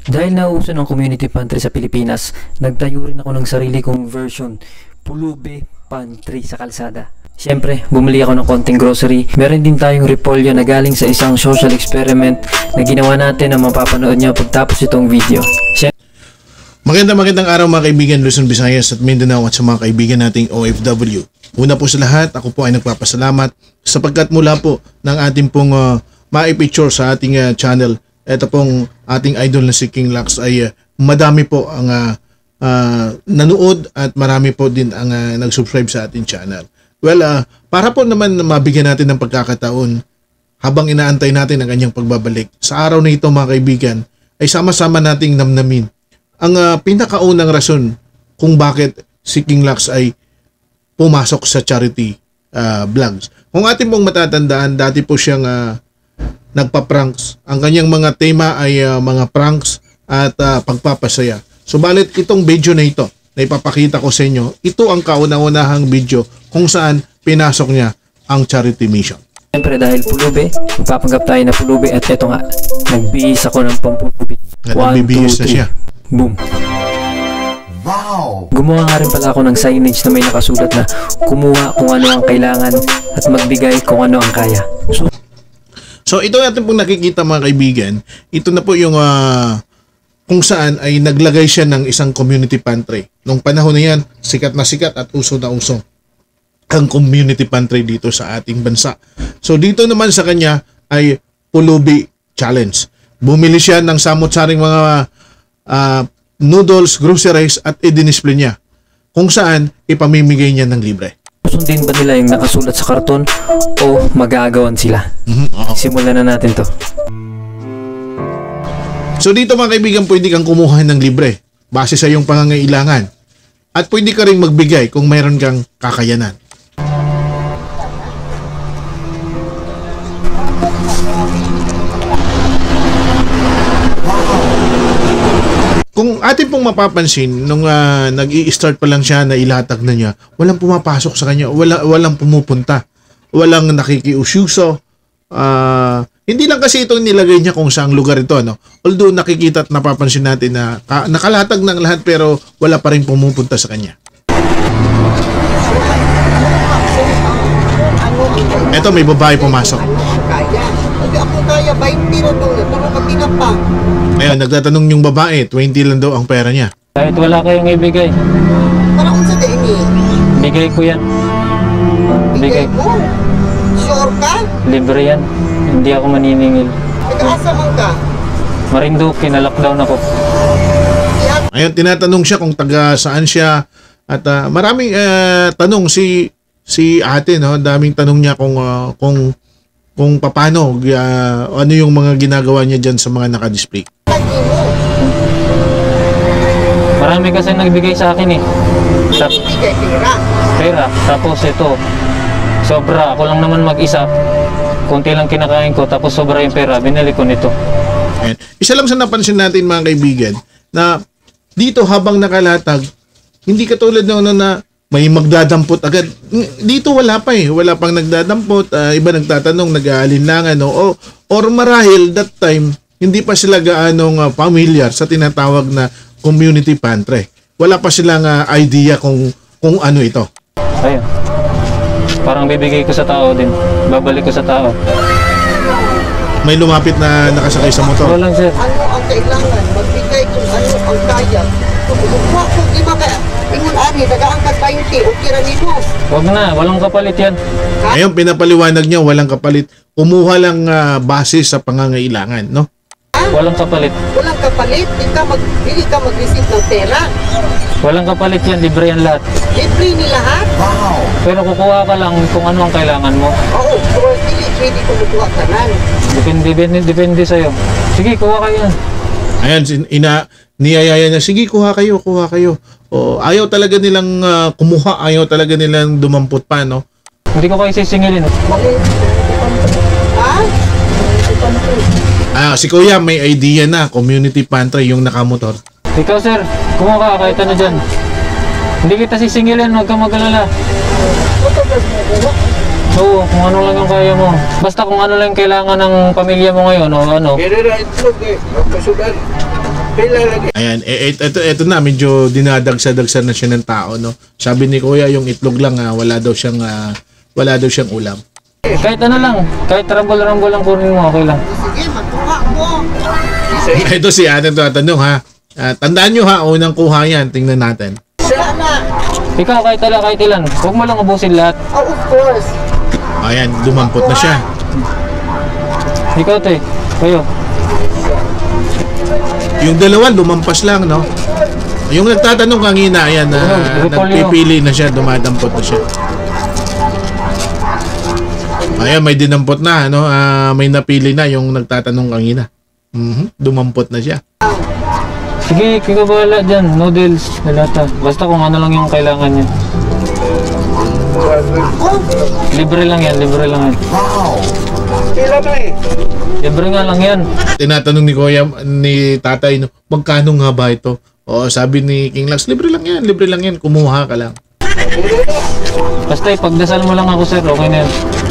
Dahil nauso ng community pantry sa Pilipinas, nagtayo rin ako ng sarili kong version, Pulube Pantry sa kalsada. Siyempre, bumili ako ng konting grocery. Meron din tayong repolyo na galing sa isang social experiment na ginawa natin na mapapanood nyo pagtapos itong video. Magandang araw mga kaibigan Luzon, Visayas at Mindanao at sa mga kaibigan nating OFW. Una po sa lahat, ako po ay nagpapasalamat sapagkat mula po ng ating pong ma-picture sa ating channel. Ito pong ating idol na si King Lux ay madami po ang nanood at marami po din ang nag-subscribe sa ating channel. Well, para po naman mabigyan natin ng pagkakataon habang inaantay natin ang kanyang pagbabalik, sa araw na ito mga kaibigan ay sama-sama nating namnamin ang pinakaunang rason kung bakit si King Lux ay pumasok sa charity vlogs. Kung ating pong matatandaan, dati po siyang nagpa-pranks. Ang kanyang mga tema ay mga pranks at pagpapasaya. Subalit itong video na ito na ipapakita ko sa inyo, ito ang kauna-unahang video kung saan pinasok niya ang charity mission. Siyempre dahil pulube, magpapanggap tayo na pulube at ito nga, nagbihis ako ng pampulubi. Nagbibihis na siya. Boom! Wow! Gumawa nga rin pala ako ng signage na may nakasulat na kumuha kung ano ang kailangan at magbigay kung ano ang kaya. So ito natin pong nakikita mga kaibigan, ito na po yung kung saan ay naglagay siya ng isang community pantry. Nung panahon na yan, sikat na sikat at uso na uso ang community pantry dito sa ating bansa. So dito naman sa kanya ay Pulubi Challenge. Bumili siya ng samot-saring mga noodles, groceries at i-display niya kung saan ipamimigay niya ng libre. Sundin ba nila yung nakasulat sa karton o magagawan sila? Simulan na natin to. So dito mga kaibigan, pwede kang kumuha ng libre base sa iyong pangangailangan at pwede ka rin magbigay kung mayroon kang kakayanan. Kung atin pong mapapansin, nung nag-i-start pa lang siya na ilatag na niya, walang pumapasok sa kanya, walang pumupunta, walang nakikiusyuso. Hindi lang kasi ito nilagay niya kung saang lugar ito, no? Although nakikita at napapansin natin na nakalatag ng lahat pero wala pa rin pumupunta sa kanya. Ito, may babae pumasok. Hindi ako kaya 20 na doon. Tulong ka pinapang. Ayun, nagtatanong yung babae, 20 lang daw ang pera niya. Kahit wala kayong ibigay, Para kung sa din eh. bigay ko yan. Bigay ko. Mo. Sure ka? Libre yan. Hindi ako maniningil. Nag-aasa man ka? Marinduque, na-lockdown ako. Ayun, tinatanong siya kung taga saan siya at maraming tanong si ate, no? Daming tanong niya kung paano ano yung mga ginagawa niya diyan sa mga naka-display. Lagi mo. Marami kasi nagbigay sa akin eh. Bigay pera. Pera. Tapos ito, sobra. Ako lang naman mag-isa. Kunti lang kinakain ko. Tapos sobra yung pera. Binili ko nito. Ayan. Isa lang sa napansin natin mga kaibigan na dito habang nakalatag, hindi katulad ng na may magdadampot agad. Dito wala pa eh. Wala pang nagdadampot. Iba nagtatanong, nag-aalinlangan. Or marahil that time, hindi pa sila gaanong familiar sa tinatawag na community pantry. Wala pa silang idea kung ano ito. Ayun. Parang bibigay ko sa tao din. Babalik ko sa tao. May lumapit na nakasakay sa motor. Wala lang sir. Ano ang kailangan? Magbigay kung ano ang kaya. Kung di ba kaya, ingon ani, nag-aangkat 20, okay ra nimo. Huwag na. Walang kapalit yan. Ngayon, pinapaliwanag niya, walang kapalit. Kumuha lang base sa pangangailangan, no? Walang kapalit. Walang kapalit, hindi ka mag-receive ng pera. Walang kapalit yan. Libre yan lahat. Libre ni lahat. Wow. Pero kukuha ka lang kung ano ang kailangan mo. Oo, pero hindi pwede ko magkuha ka nan. Depende sa'yo. Sige, kuha ka yan. Ayan, niyayaya niya, sige, kuha kayo. Ayaw talaga nilang kumuha, ayaw talaga nilang dumampot pa, no? Hindi ko kayo sisingilin. Ha? Si Kuya, may idea na, community pantry yung nakamotor. Ikaw sir, kumuha ka kahit ano dyan. Hindi kita sisingilin, huwag kang mag-alala. Oo, kung ano lang yung kaya mo. Basta kung ano lang kailangan ng pamilya mo ngayon o ano. Ayan, ito na, medyo dinadagsa-dagsa na siya ng tao, no? Sabi ni Kuya, yung itlog lang, wala daw siyang ulam. Kahit ano lang, kahit rambol-rambol lang kunin mo, okay lang. Sige, magkuha mo. Ito si ate tatanong ha. Tandaan nyo ha, unang kuha yan, tingnan natin. Sana. Ikaw, kahit ilan. Huwag mo lang ubusin lahat. Oh, of course. Ayan, dumampot na siya. Ikaw, te. Kayo. Yung dalawa, lumampas lang, no? Yung nagtatanong kanina, ayan, nagpipili na siya, dumadampot na siya. Ayan, may dinampot na, no? May napili na yung nagtatanong kanina. Dumampot na siya. Sige, ikaw bahala dyan. Noodles, dalata. Basta kung ano lang yung kailangan niya. Libre lang yan. Libre nga lang yan. Tinatanong ni Kuya, ni tatay, no, magkano nga ba ito? O sabi ni King Lax, libre lang yan, kumuha ka lang. Basta ipagdasal mo lang ako, sir. Okay na yan.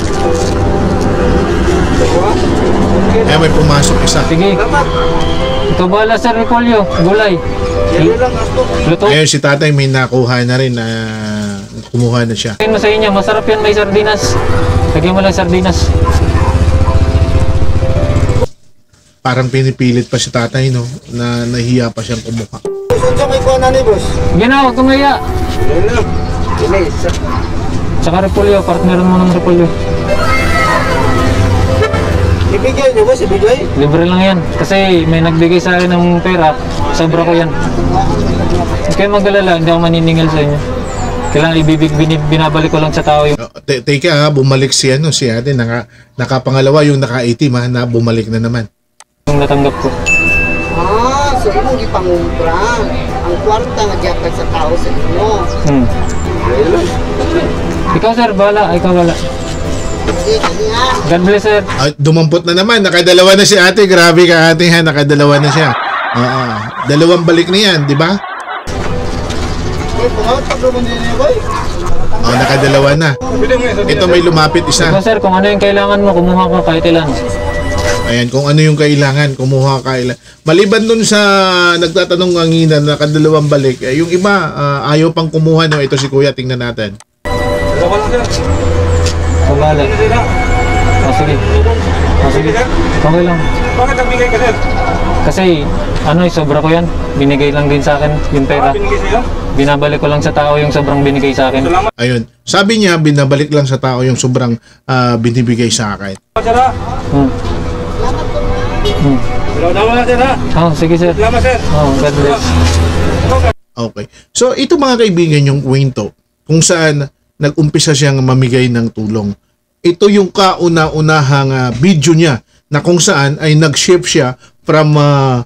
Eh, may pumasok isa. Sige. Ikaw bahala, sir, Repolyo. Gulay. Luto. Ayun, si tatay may nakuha na rin na kumuha na siya. Mo sa inyo, masarap yan, may sardinas. Lagyan mo lang sardinas. Parang pinipilit pa si tatay, no? Na nahiya pa siyang kumuha. Susunod may kuha na ni boss. Gina, huwag kang maya. Bilis. Tsaka Repolyo, partneran mo ng Repolyo. Ibigay niyo boss, ibigay. Libre lang yan. Kasi may nagbigay sa akin ng pera, sobra ko yan. Huwag kayo mag-alala, hindi ako maniningil sa inyo. Kailangan binabalik ko lang sa tao yung... Teka ha, bumalik si ate, nakapangalawa yung naka-itim ha, na bumalik na naman. Yung natanggap ko. So imong gipangumpra. Ang kwarta nga giapay sa tao sa inyo. Ikaw, sir, bahala. Ikaw, bahala. Sige, nga. God bless, sir. Dumampot na naman, nakadalawa na si ate. Grabe ka ate ha, nakadalawa na siya. Dalawang balik na yan, di ba? Nakadalawa na. Ito may lumapit isa. Ikaw, sir, kung ano yung kailangan mo, kumuha ko kahit ilan. Ayan, kung ano yung kailangan, kumuha ka ilan. Maliban dun sa nagtatanong kanina, nakadalawang balik, yung iba, ayaw pang kumuha, no? Ito si Kuya, tingnan natin. Bahala. Sige. Sige. Okay lang. Bakit nabigay ka, sir? Kasi, sobra ko yan. Binigay lang din sa akin yung pera. Binigay sa'yo? Binabalik ko lang sa tao yung sobrang binigay sa akin. Ayun. Sabi niya, binabalik lang sa tao yung sobrang binibigay sa akin. Sir, Salamat na, sir, ha? Sige, sir. Salamat, sir. God bless. Okay. So, ito mga kaibigan yung kwento kung saan nag-umpisa siyang mamigay ng tulong. Ito yung kauna-unahang video niya na kung saan ay nag-shift siya from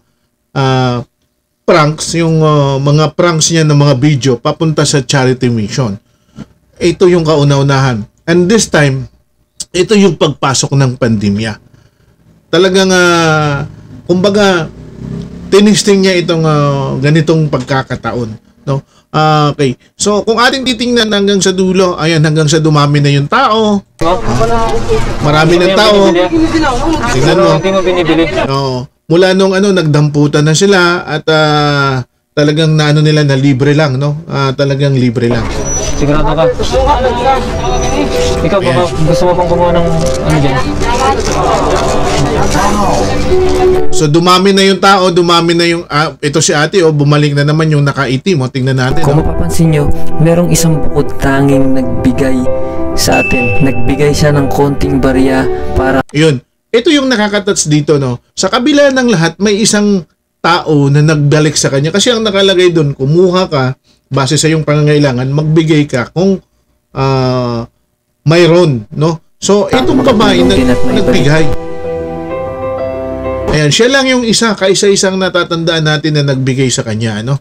pranks, yung mga pranks niya ng mga video papunta sa charity mission. Ito yung kauna-unahan. And this time, ito yung pagpasok ng pandemya. Talagang, kumbaga, tinisting niya itong ganitong pagkakataon. No? Okay. So, kung ating titingnan hanggang sa dulo, ayan, hanggang sa dumami na yung tao. Marami ng tao. Tingnan mo. Hindi mo binibili. Mula nung nagdamputan na sila at talagang nila na libre lang, no? Talagang libre lang. Sigurado ka? Ikaw, baka gusto mo pang kumuha ng dyan? So dumami na yung tao, dumami na yung ito si ate bumalik na naman yung nakaitim. Tingnan natin. Kung mapapansin nyo, merong isang bukod tanging nagbigay sa atin. Nagbigay siya ng konting barya para... Yun. Ito yung nakakatats dito, no? Sa kabila ng lahat, may isang tao na nagbalik sa kanya. Kasi ang nakalagay doon, kumuha ka, base sa iyong pangangailangan, magbigay ka kung mayroon, no? So, itong babae nagbigay. Ayan, siya lang yung isa, kaisa-isang natatandaan natin na nagbigay sa kanya, no?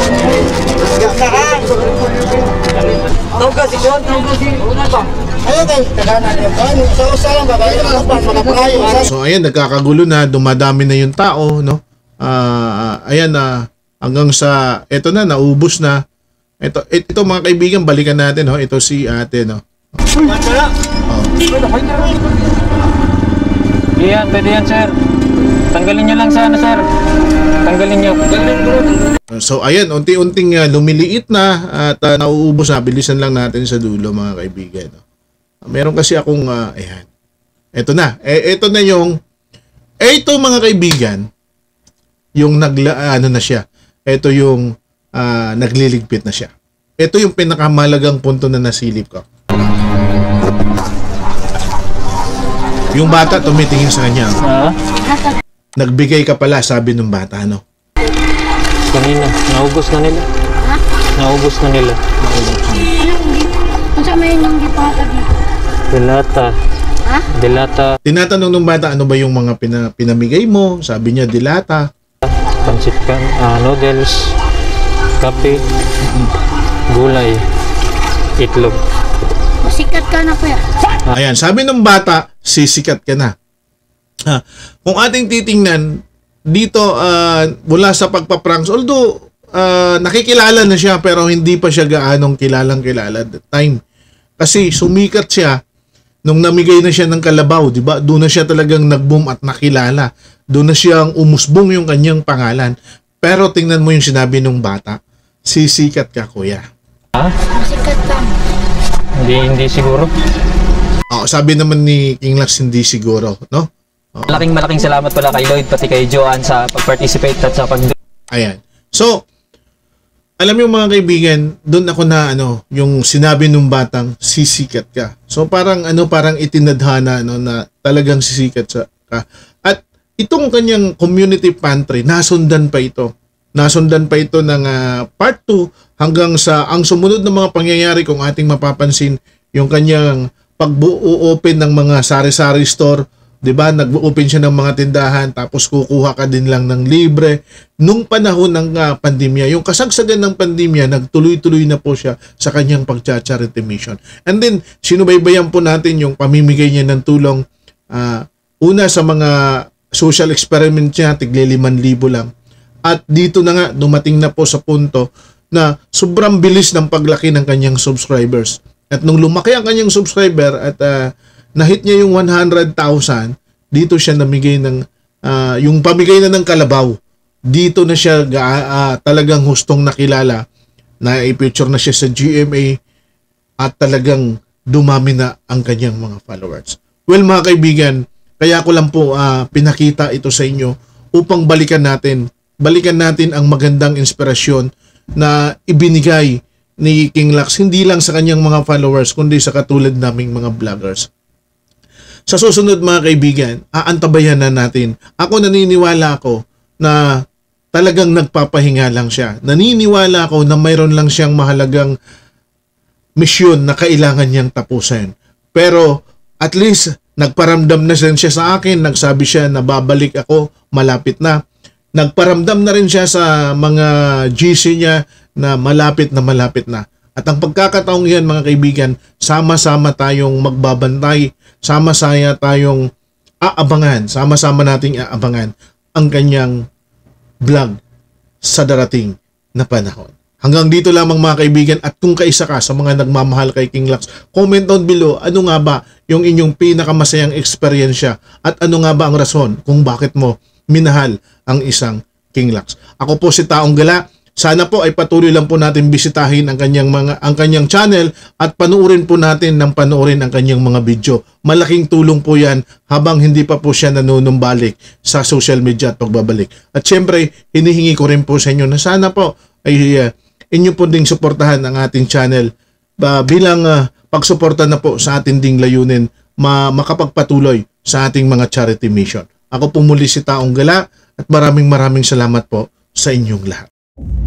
So, ayan, nagkakagulo na, dumadami na yung tao, no? Ayan na, hanggang sa, eto na, naubos na. Ito mga kaibigan, balikan natin, no? Ito si ate, no? Yan, pwede yan, sir. Tanggalin nyo lang sana, sir. Tanggalin niyo. So ayan, unti-unting lumiliit na at nauubos na. Bilisan lang natin sa dulo mga kaibigan. No? Meron kasi akong, ayan. Ito na. Ito na yung, ito mga kaibigan, yung ano na siya. Ito yung nagliligpit na siya. Ito yung pinakamalagang punto na nasilip ko. Yung bata tumitingin sa kanya. Nagbigay ka pala, sabi ng bata, no? Kanina, naubos na nila. Ha? Naubos na nila. Ano may nang di pa dito? Dilata. Ha? Dilata. Tinatanong ng bata, ano ba yung mga pinamigay mo? Sabi niya, dilata. Pansit kan, noodles, kape, gulay, itlog. Sikat ka na kuya. Ayan, sabi ng bata, sisikat ka na. Kung ating titingnan, dito mula sa pagpapranks, although nakikilala na siya pero hindi pa siya gaanong kilala at the time. Kasi sumikat siya nung namigay na siya ng kalabaw, di ba? Doon na siya talagang nag-boom at nakilala. Doon na siyang umusbong yung kanyang pangalan. Pero tingnan mo yung sinabi ng bata, sisikat ka kuya. Ha? Sikat ka. Hindi siguro. Sabi naman ni King Lax, hindi siguro, no? Malaking salamat pala kay Lloyd pati kay Joanne sa pag-participate at sa Ayan. So, alam mo mga kaibigan, doon ako na yung sinabi nung batang sisikat ka. So parang parang itinadhana na talagang sisikat ka. At itong kanyang community pantry, nasundan pa ito. Nasundan pa ito ng part 2 hanggang sa ang sumunod na mga pangyayari kung ating mapapansin yung kanyang pag-open ng mga sari-sari store. 'Di ba? Nag-open siya ng mga tindahan tapos kukuha ka din lang ng libre nung panahon ng pandemya. Yung kasagsagan ng pandemya, nagtuloy-tuloy na po siya sa kanyang pag-charity mission. And then sinubaybayan po natin yung pamimigay niya ng tulong una sa mga social experiment niya, tigli 5,000 lang. At dito na nga dumating na po sa punto na sobrang bilis ng paglaki ng kanyang subscribers. At nung lumaki ang kanyang subscriber at na-hit niya yung 100,000, dito siya namigay ng, yung pamigay na ng kalabaw. Dito na siya talagang hustong nakilala, na i-picture na siya sa GMA at talagang dumami na ang kanyang mga followers. Well mga kaibigan, kaya ko lang po pinakita ito sa inyo upang balikan natin ang magandang inspirasyon na ibinigay ni King Lax, hindi lang sa kanyang mga followers, kundi sa katulad naming mga vloggers. Sa susunod mga kaibigan, aantabayan na natin. Ako naniniwala ako na talagang nagpapahinga lang siya. Naniniwala ako na mayroon lang siyang mahalagang misyon na kailangan niyang tapusin. Pero at least nagparamdam na siya sa akin. Nagsabi siya na babalik ako, malapit na. Nagparamdam na rin siya sa mga GC niya na malapit na. At ang pagkakataong yan mga kaibigan, sama-sama tayong magbabantay, sama-sama tayong sama-sama nating aabangan ang kanyang vlog sa darating na panahon. Hanggang dito lamang mga kaibigan, at kung kaisa ka sa mga nagmamahal kay King Lax, comment down below ano nga ba yung inyong pinakamasayang eksperyensya at ano nga ba ang rason kung bakit mo minahal ang isang King Lax. Ako po si Taong Gala. Sana po ay patuloy lang po natin bisitahin ang kanyang channel at panuorin po natin ang kanyang mga video. Malaking tulong po 'yan habang hindi pa po siya nanunumbalik sa social media at pagbabalik. At syempre, hinihingi ko rin po sa inyo na sana po ay inyo po ding suportahan ang ating channel bilang pagsuporta na po sa ating ding layunin makapagpatuloy sa ating mga charity mission. Ako po muli si Taong Gala at maraming salamat po sa inyong lahat.